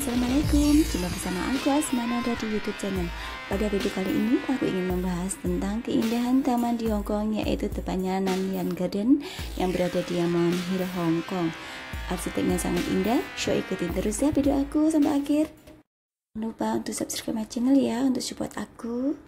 Assalamualaikum, jumpa bersama aku Asmana dari YouTube channel. Pada video kali ini aku ingin membahas tentang keindahan taman di Hong Kong, yaitu tepatnya Nanyuan Garden yang berada di Yamon Hill, Hong Kong. Arsiteknya sangat indah, so ikutin terus ya video aku sampai akhir. Jangan lupa untuk subscribe my channel ya, untuk support aku.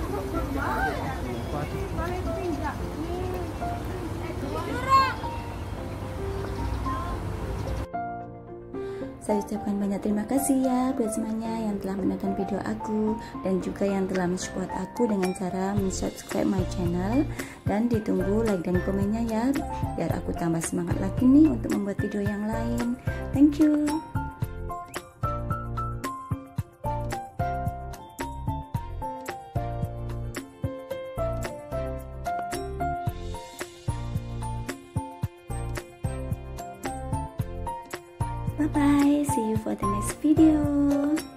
Saya ucapkan banyak terima kasih ya buat semuanya yang telah menonton video aku dan juga yang telah mensupport aku dengan cara subscribe my channel, dan ditunggu like dan komennya ya biar aku tambah semangat lagi nih untuk membuat video yang lain. Thank you. Bye bye, see you for the next video.